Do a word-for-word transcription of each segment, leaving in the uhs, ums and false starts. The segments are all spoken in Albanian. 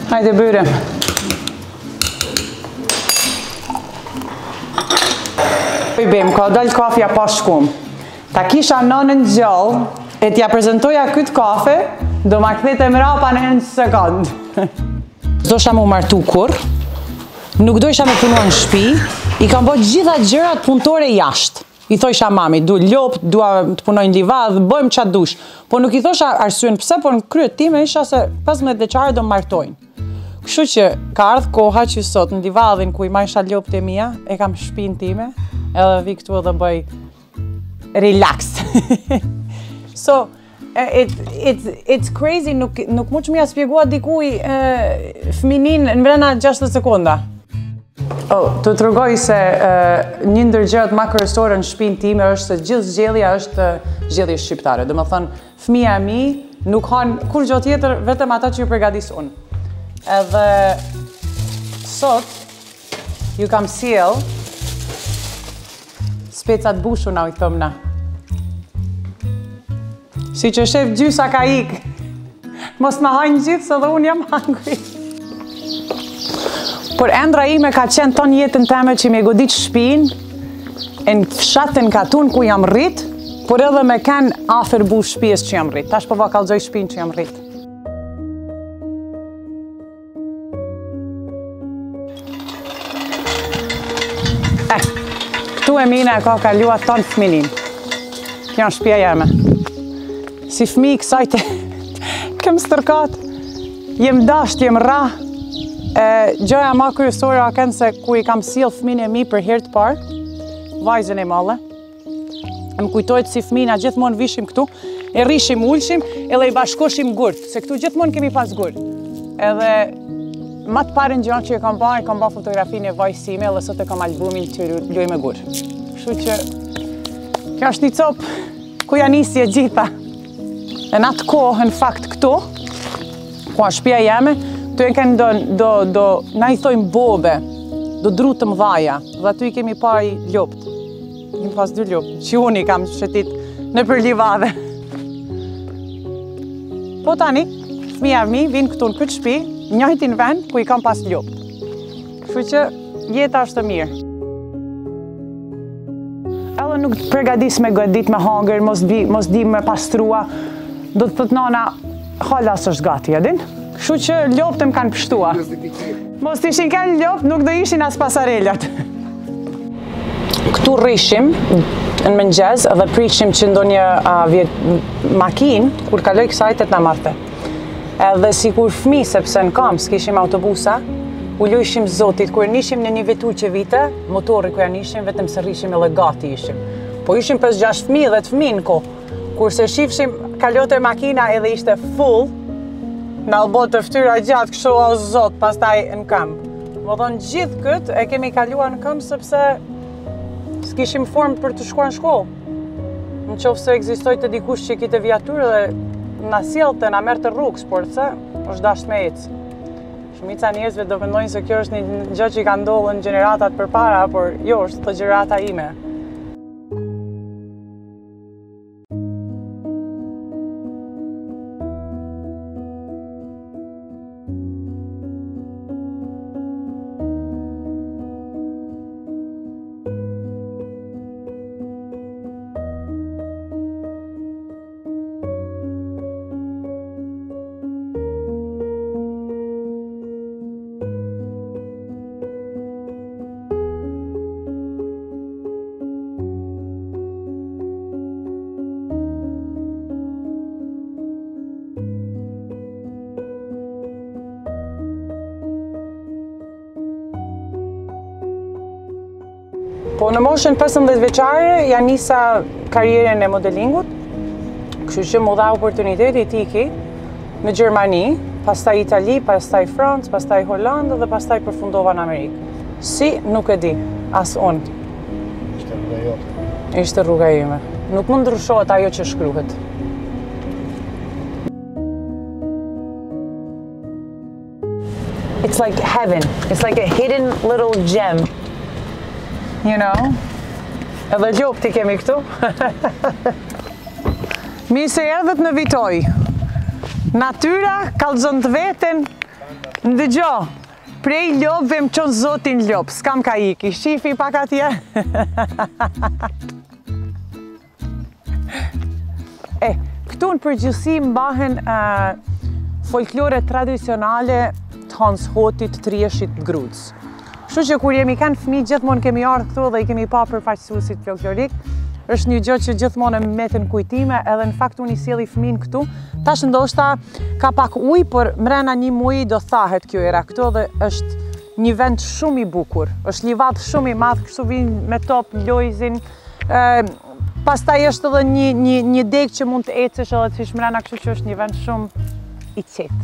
Hajde byrem. I bim, ka dal kafja pa shkum. Ta kisha nënën gjallë, e t'ja prezentoja këtë kafe, do ma kthete mrapa në një sekond. Dosha mu martu kur, nuk dojsha me punua në shpi, i kam bërë gjitha gjërat punëtore jashtë. I thosha mami, du lopë, dua të punoj në livadë, bëjmë qatë dush. Po nuk i thosha arsyen pse, por në kryet time isha se pesëmbëdhjetë vjeçare do martojnë. Kështu që ka ardhë koha që sot në livadhin ku i majsha lopët e mia, e kam shpinë time, edhe vi këtu edhe bëj relax. So, it, it, it's crazy, nuk, nuk mu që mi a spjegua dikuj fëminin në mbrena gjashtëdhjetë sekonda. Oh, të të rëgoj se uh, një ndër gjërat ma kërësore në shpinë time është se gjithë zgjedhja është zgjedhje shqiptare. Dhe më thënë, fëmija e mi nuk hanë kur gjë tjetër, vetëm ata që ju përgatis unë. Edhe sot, ju kam sjell specat bushuna, i thëmë na. Si që shef gjysa ka ikë, mos në hajnë gjithë, se dhe unë jam hangri. Por endra ime ka qenë ton jetën teme që me godit shpinë, e në fshatën Katun ku jam rrit, por edhe me kanë afer bu shpijes që jam rrit. Tash po va kallëzoj shpinë që jam rrit. Eh, këtu e mine e ka kalua ton fëminin. Kjo në shpia jeme. Si fëmi kësajte, kem stërkat, jem dasht, jem ra. Gjoja ma kryesore a kënë se ku i kam sjell fëmin e mi për herë të parë, vajzën e malle, më kujtojtë si fëmina gjithmonë vishim këtu, e rishim, ullshim, edhe i bashkoshim gurt, se këtu gjithmonë kemi pas gurt. Edhe ma të parën gjënë që e kam ba, e kam ba fotografinë e vajzësime, edhe sot e kam albumin që luj me gur. Kështu që, kjo është një copë ku ja nisi e gjitha. E në atë kohë, në fakt këtu, ku a shpia jeme, të e kënë do, do, do, na i thojmë bobe, do drutë mdhaja, dhe aty i kemi pa i ljopt. Kemi pas dy ljopt, që unë i kam shëtit në për livadhe. Po tani, fëmija mi vinë këtu në këtë shpi, njëjtin vend ku i kam pas ljopt. Kështu që jeta është të mirë. Edhe nuk përgadis me godit me hangër, mos di, mos di me pastrua, do të thët nana, halas është gati, edin? Kështu që lopët më kanë pështua. Mos të ishin kanë lopët, nuk do ishin as pasarelat. Këtu rrishim në mëngjes dhe prishim që ndonjë uh, makinë, kur kaloj kësajtet në marte. Edhe si kur fmi, sepse në kam, s'kishim autobusa, u lujshim zotit, kur nishim në një vetur që vite, motori kërja nishim, vetëm se rrishim edhe gati ishim. Po ishim pes gjashtë fmi dhe të fmi në ko. Kur se shifshim, kalote makina edhe ishte full, në albot të ftyra gjatë kështu o zot, pastaj në këmbë. Më thonë gjithë këtë e kemi kalua në këmbë sepse s'kishim formë për të shkuar në shkollë. Në qofë se egzistoj të dikush që kite viaturë dhe na sjellte, na merr të rrugës, por se është dasht me ecë. Shumica njerëzve do mendojnë se kjo është një gjë që i ka ndodhur në gjeneratat përpara, por jo, është të gjenerata ime. Po në moshën pesëmbëdhjetë vjeçare ja nisa karrierën e modelingut, kështu që më dha oportuniteti të iki në Gjermani, pastaj Itali, pastaj Francë, pastaj Holandë dhe pastaj përfundova në Amerikë. Si, nuk e di, as unë. Ishte rruga jote. Ishte rruga ime. Nuk mund ndryshohet ajo që shkruhet. It's like heaven. It's like a hidden little gem. You know? Edhe gjopti kemi këtu. Mi se erdhët në vitoj. Natyra, kallëzon të veten, Ndëgjo, prej lopëve më qonë zotin lopë, s'kam ka iki, shifi pak atje. E, këtu në përgjithësi mbahen uh, folklore tradicionale të Hans Hotit të Rieshit Gruc. Kështu që kur jemi kanë fëmijë gjithmonë kemi ardhur këtu dhe i kemi pa përfaqësuesit folklorik. Është një gjë që gjithmonë më meten kujtime, edhe në fakt unë i sjelli fëmin këtu. Tash ndoshta ka pak ujë, por mrena një muaji do thahet kjo era këtu dhe është një vend shumë i bukur. Është livadë shumë i madh, kështu vinë me top lojzin. Ë pastaj është edhe një një një degë që mund të ecësh edhe të fish mrena, kështu që është një vend shumë i qetë.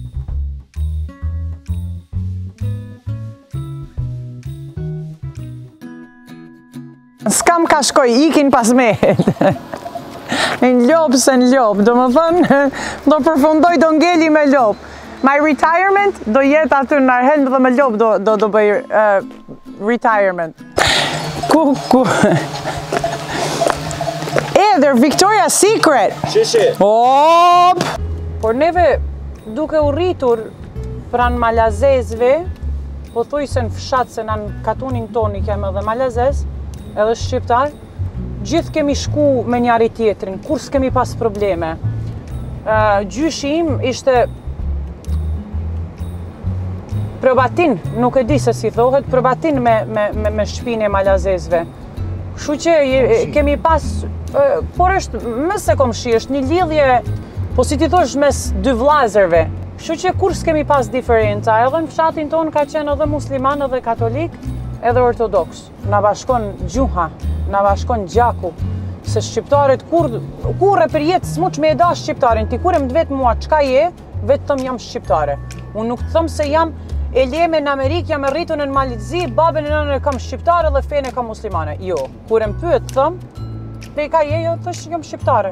S'kam ka shkoj, ikin pas mehet. Në lopë se në lopë, do më thënë, do përfundoj, do ngeli me lopë. My retirement do jetë aty në Arhen dhe me lopë do, do, do bëj uh, retirement. Ku, ku. E, they're Victoria's Secret. Shishi. Op! Por neve duke u rritur pran malazezve, po thuj se në fshat se në katunin toni kemë edhe malazez, edhe shqiptar, gjithë kemi shku me njari tjetrin, kur s'kemi pas probleme. Uh, gjyshi im ishte probatin, nuk e di se si thohet, probatin me, me, me, me shpinë e malazezve. Kështu që je, kemi pas, uh, por është, mes se komshi, është një lidhje, po si ti thosh mes dy vllazërve. Kështu që kur s'kemi pas diferenca, edhe në fshatin ton ka qenë edhe musliman edhe katolik, edhe ortodoks. Na bashkon gjuha, na bashkon gjaku, se shqiptarët kur, kur e për jetë s'muq me e da shqiptarin, ti kur e më dvet mua qka je, vetëm jam shqiptare. Unë nuk të thëmë se jam e leme në Amerikë, jam e rritun në Malizzi, babën e nënën e kam shqiptare dhe fene kam muslimane. Jo, kur e më pyet thëmë, prej ka je, jo, thësh jam shqiptare.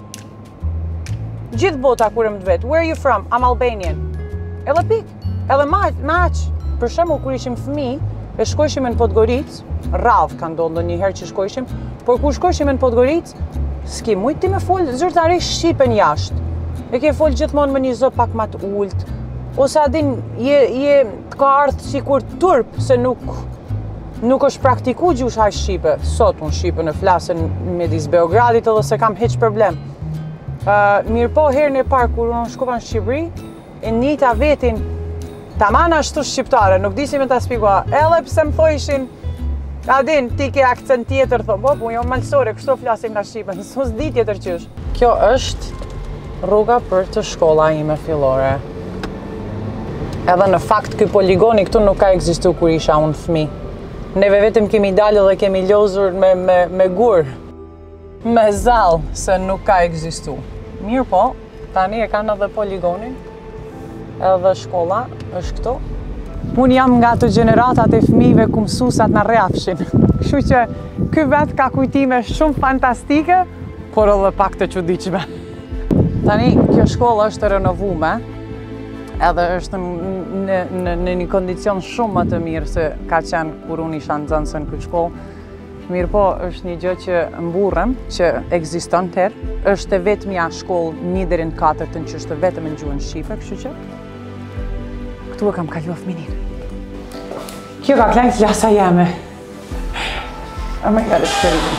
Gjithë bota kur e më dvet, where are you from? I'm Albanian. Edhe pik, edhe maq, maq. Për shembull kur ishim fëmijë, e shkojshim në Podgoricë, radh ka ndodhur një herë që shkojshim, por kur shkojshim në Podgoricë, s'ki mujt ti me fol zyrtarisht shqipen jashtë. E ke fol gjithmonë me një zë pak më të ulët, ose a din je je të ka ardhur sikur turp se nuk nuk është praktiku gjusha shqipe. Sot unë shqipen e flasën midis Beogradit edhe se kam hiç problem. Uh, mirë po herën e parë kur unë shkova në Shqipëri, e njëjta vetin taman ashtu shqiptare, nuk di si me ta spjegoj. Edhe pse më thojshin, a din, ti ke akcent tjetër, thon, po, po, jo malsore, kështu flasim nga Shqipen, s'us di tjetër qysh. Kjo është rruga për të shkolla ime fillore. Edhe në fakt ky poligoni këtu nuk ka ekzistu kur isha unë fëmijë. Neve vetëm kemi dalë dhe kemi lozur me me me gur, me zall, se nuk ka ekzistu. Mirë po, tani e kanë edhe poligonin. Edhe shkolla është këtu. Unë jam nga të gjeneratat e fëmijëve ku mësuesat na rrafshin. Kështu që ky vet ka kujtime shumë fantastike, por edhe pak të çuditshme. Tani kjo shkollë është e renovuar, edhe është në, në, në një kondicion shumë më të mirë se ka qenë kur unë isha nxënëse në këtë shkollë. Mirë po, është një gjë që mburrem, që ekziston tërë. Është e vetmja shkollë një deri në katërtën që është vetëm në gjuhën shqipe, kështu që këtu e kam kaluar fëminin. Kjo ka klenë klasa jeme. Oh my god, it's crazy.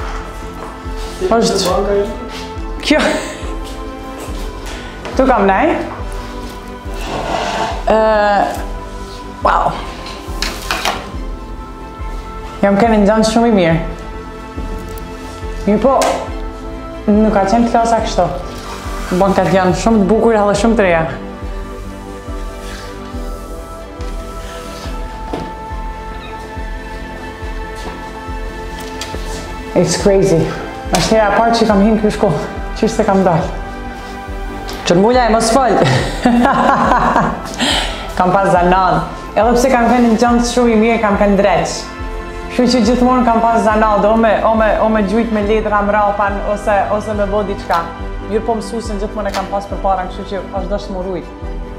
Është... Kjo... Tu kam nej. Uh, wow. Jam kënë nxënës shumë i mirë. Mirë po, nuk ka qenë klasa kështu. Bankat janë shumë të bukur edhe shumë të reja. It's crazy. Është hera parë që kam hinë kjo shkollë, qështë se kam dalë. Qërmulla e mos folë. Kam pas zanal. Edhe pse kam kënë nxënës shumë i mirë, kam kënë dreqë. Kështu që gjithmonë kam pas zanal, do me, o me, o me gjujt me letra mrapan, ose, ose me bo diçka. Mirë po mësuesin gjithmonë e kam pas për para, kështu që është dështë më rujt.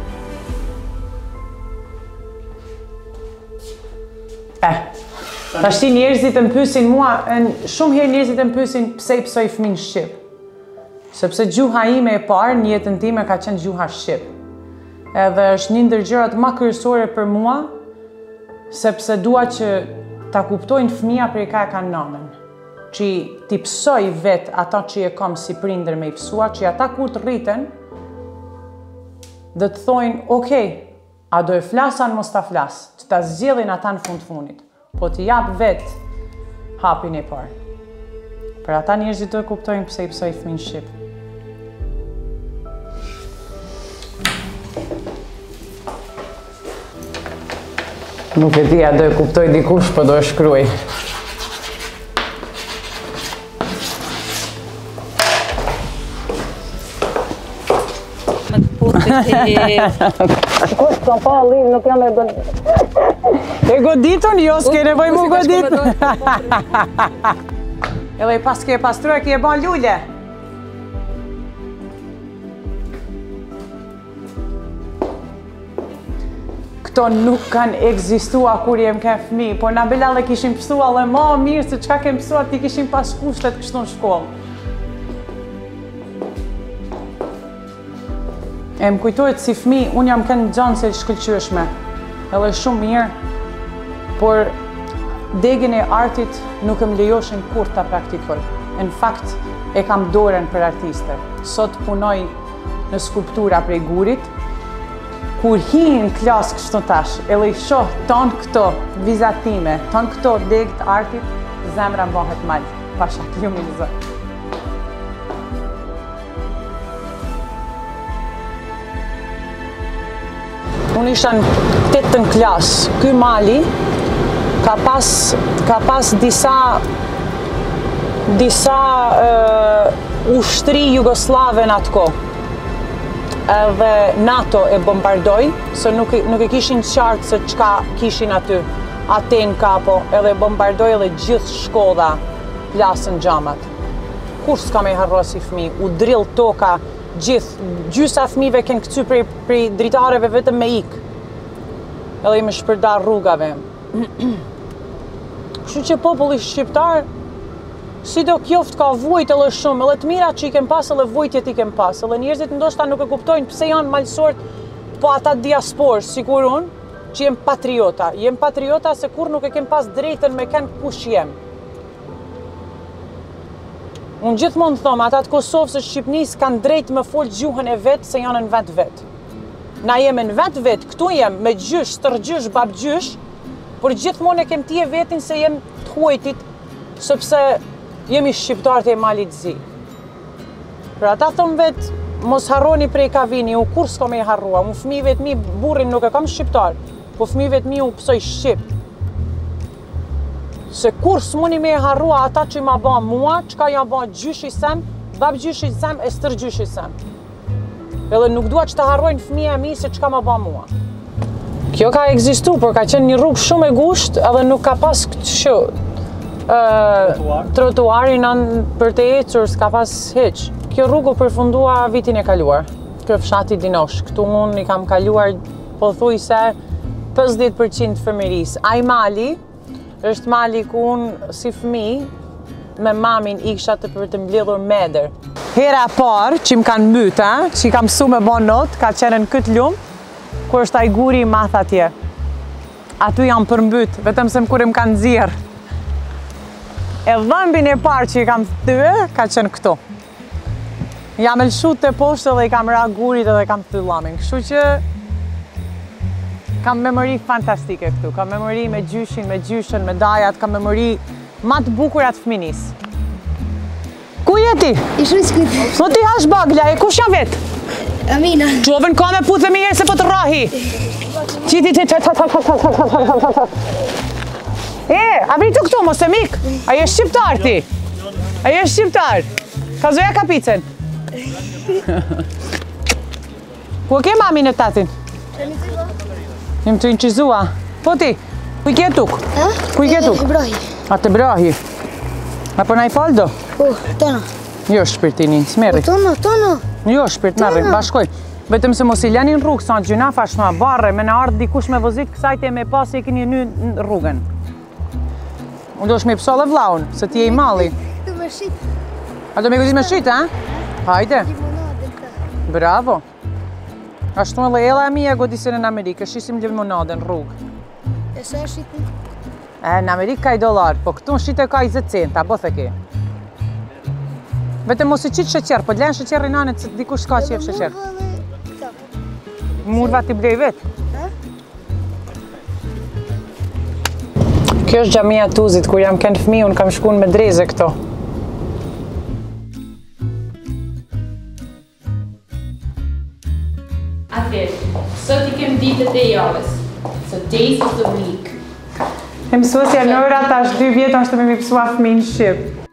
Eh, tashti njerëzit e më pyesin mua, shumë herë njerëzit e më pyesin pse i psoj fëmin shqip. Sepse gjuha ime e parë në jetën time ka qenë gjuha shqip. Edhe është një ndër gjërat më kryesore për mua, sepse dua që ta kuptojnë fëmija prej ka e kanë nënën. Që t'i pësoj vetë ata që e kam si prindër me i pësua, që ata kur të rriten, dhe të thojnë, okej, a do e flasan mos ta flas, që ta zgjedhin ata në fund funit, po t'i jap vetë hapin e parë. Për ata njerëzit do e kuptojnë pse i pësoj fëmijën shqip. Nuk e di, a do e kuptoj dikush, po do e shkruaj. Kush ka pa liv, nuk jam e bën. E goditun, jo, s'ke nevoj mu godit. Edhe pas ke pastruar, ke e ban lule. Këto nuk kanë egzistua kur jem ke fëmi, por na belale kishim pësua dhe ma mirë se qka kem pësua ti kishim pas kushtet kështu në shkollë. E më kujtojt si fëmi, unë jam kënë gjanë se shkëllqyeshme, edhe shumë mirë, por degin e artit nuk më lejoshin kur ta praktikoj. Në fakt, e kam doren për artiste. Sot punoj në skulptura prej gurit, kur hi në klasë kështu tash, edhe i shoh tonë këto vizatime, tonë këto degë të artit, zemra mbohet malë, pasha të lumizë. Unë isha në tetën klasë, ky mali ka pas, ka pas disa, disa uh, ushtri jugoslave në atë kohë. Edhe NATO e bombardoj, se nuk, nuk e kishin qartë se çka kishin aty, Aten kapo, edhe bombardoj edhe gjithë shkolla, plasën xhamat. Kur s'ka me harro si fëmi, u drill toka, gjithë, gjysa fëmive kënë këcy prej, prej dritareve vetëm me ikë. Edhe i me shpërdar rrugave. Kështu që populli shqiptar, si do kjoft ka vujt edhe shumë, edhe të mirat që i kem pas edhe vujtjet i kem pas, edhe njerëzit ndoshta nuk e kuptojnë pse janë malsort, po ata diasporë, sikur unë, që jem patriota. Jem patriota se kur nuk e kem pas drejtën me kënë kush jem. Unë gjithmonë thom, ata të Kosovës së Shqipnisë kanë drejtë me folë gjuhën e vetë se janë në vetë vetë. Na jemi në vetë vetë, këtu jem me gjysh, stërgjysh, babgjysh, por gjithmonë e kem tje vetin se jem të huajtit, sepse jemi shqiptarët e malit zi. Pra ata thom vetë, mos harroni prej ka vini, u kur s'ko me i harrua, mu fëmijëve të mi, burrin nuk e kam shqiptar, po fëmijëve të mi u pësoj shqip. Se kur s'muni me i harrua ata që ma ba mua, qka ja ba gjyshi sem, bab gjyshi sem, e stër gjyshi sem. Edhe nuk dua që të harrojnë fëmija mi se qka ma ba mua. Kjo ka egzistu, por ka qenë një rrugë shumë e gusht, edhe nuk ka pas këtë shë, uh, trotuari nën për të ecur, s'ka pas heq. Kjo rrugë u përfundua vitin e kaluar. Kjo fshati Dinosh, këtu unë i kam kaluar pothuajse pesëdhjetë përqind fëmërisë. Ai mali është mali ku unë si fëmijë me mamin iksha të për të mbledhur meder. Hera parë që më kanë mbytë, që i kam mësu me bon not, ka qenë në këtë lumë, kur është ai guri i math atje. Aty jam përmbyt, vetëm se më kur më kanë zirë. E dhëmbin e parë që i kam thye, ka qenë këtu. Jam e lëshut të poshtë dhe i kam ra gurit dhe kam thy lamin. Kështu që kam memori fantastike këtu. Kam memori me gjyshin, me gjyshen, me dajat, kam memori ma të bukurat fëminis. Ku jeti? I shriskit. Mo ti hash bagla, e kush janë vetë? Amina. Qovën ka me putë me se po të rahi. Qiti të të të të të të të. E, a vritu këtu, mos e mik. A je shqiptar ti? A je shqiptar? Ka zoja kapicen? Ku ke mami në tatin? Jem të inqizua. Po ti, ku i ke tuk? Ku i ke tuk? E brahi. A të brahi? A po na i faldo? Po, tono. Jo shpirtini, smeri. Tono, tono. Jo shpirt, merri, bashkoj. Vetëm se mos i lenin rrugë, sa në gjynafa shma barre, me në ardhë dikush me vëzit kësajte me pas e keni një në rrugën. Unë do shme i pëso dhe vlaun, se ti e i mali. Tu me shit. A do me godit me shit, ha? Hajde. Limonade, ta. Bravo. Ashtu edhe ella e mia godisin në Amerikë, shisim limonade në rrugë. E sa shitni? E, në Amerikë ka i dollar, po këtu në shite ka i zet centa, bo the ke. Vetëm mos i qitë sheqer, po t'len sheqer i nanet se dikush s'ka qef sheqer. Murva t'i blej vetë. Kjo është xhamia Tuzit, kur jam kënë fëmi, unë kam shku në Medreze këto. Atëherë, sot i kem ditët e javës. So days of the week. E mësuesja Nora tash dy vjetë është me mi pësua fëmi në Shqip.